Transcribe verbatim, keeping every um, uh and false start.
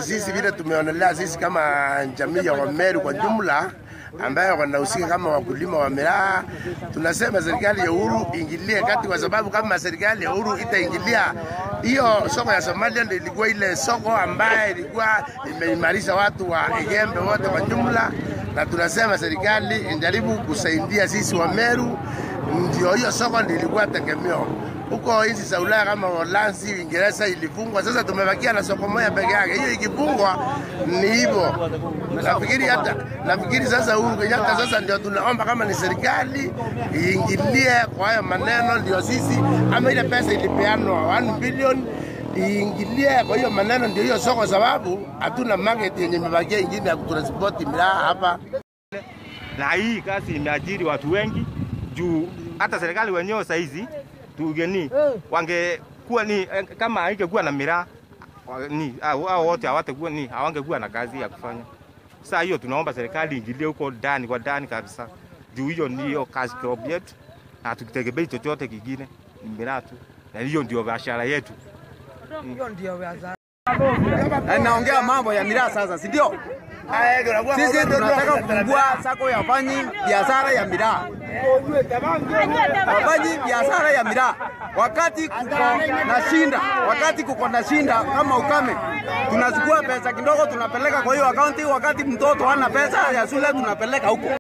sisi vile tumeonelea sisi kama jamii ya Wameru kwa jumla ambayo wanahusika kama wakulima wa miraa, tunasema serikali ya Uhuru ingilie kati, kwa sababu kama serikali ya Uhuru itaingilia, hiyo soko ya Somalia ndio ilikuwa ile soko ambaye ilikuwa imeimarisha watu wa Igembe wote kwa jumla, na tunasema serikali injaribu kusaidia sisi Wameru, ndio hiyo soko ndio ilikuwa tegemeo. Huko nchi za Ulaya kama Uholanzi, Uingereza ilifungwa, sasa tumebakia na soko moja peke yake. Hiyo ikifungwa ni hivyo. Nafikiri hata nafikiri sasa Uhuru Kenyatta sasa ndio tunaomba kama ni serikali iingilie kwa hayo maneno, ndio sisi ama ile pesa ilipeanwa one billion iingilie kwa hiyo maneno, ndio hiyo soko, sababu hatuna market yenye imebakia ingine ya kutransport miraa hapa. Na hii kazi imeajiri watu wengi juu hata serikali wenyewe saa hizi tugeni wangekuwa ni kama haingekuwa na miraa ni hao wote hawatakuwa ni hawangekuwa na kazi ya kufanya. Sasa hiyo tunaomba serikali ingilie huko ndani kwa ndani kabisa. Juu hiyo ndio kazi crop yetu, na tukitegemea chochote kingine ni miraa tu. Na hiyo ndio biashara yetu. Hiyo ndio biashara. Naongea mambo ya miraa sasa, si ndio? Sisi tunataka kufungua sako ya wafanyi biashara ya miraa. Wafanyi biashara ya miraa. Wakati kuko na shinda, wakati kuko na shinda kama ukame, tunachukua pesa kidogo tunapeleka kwa hiyo akaunti, wakati mtoto hana pesa ya shule tunapeleka huko.